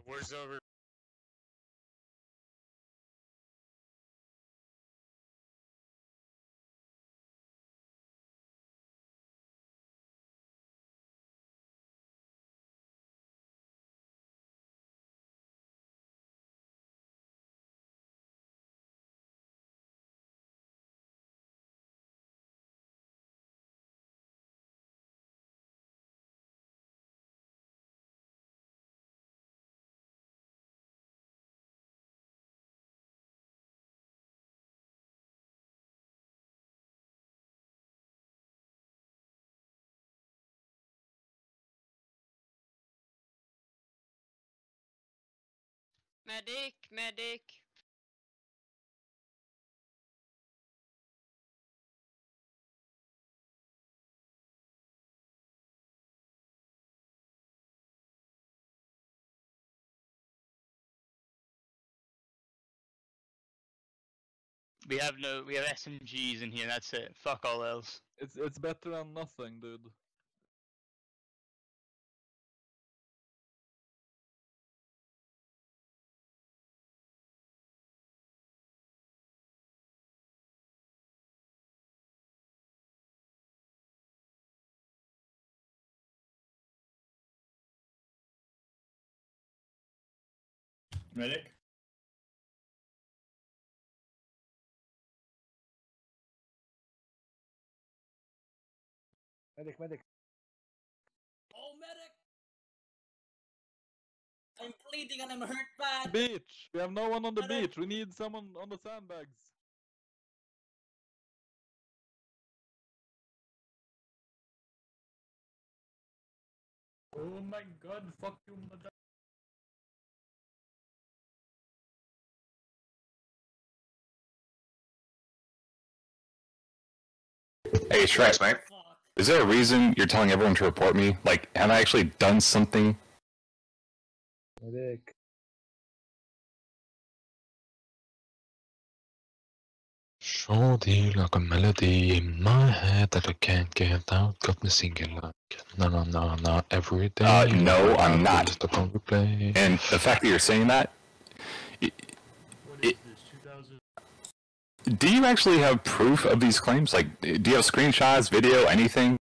The war's over. Medic, medic. We have SMGs in here, that's it. Fuck all else. It's better than nothing, dude. Medic? Medic, medic. Oh, medic! I'm bleeding and I'm hurt bad! Beach! We have no one on the Medic! beach. We need someone on the sandbags. Oh my god, fuck you, mother. Hey, Shrek, Fuck. is there a reason you're telling everyone to report me? Like, have I actually done something? Medic. Shorty like a melody in my head that I can't get out. Got me singing like no every day. No, I'm not. Just upon replay. And the fact that you're saying that, do you actually have proof of these claims? Like, do you have screenshots, video, anything?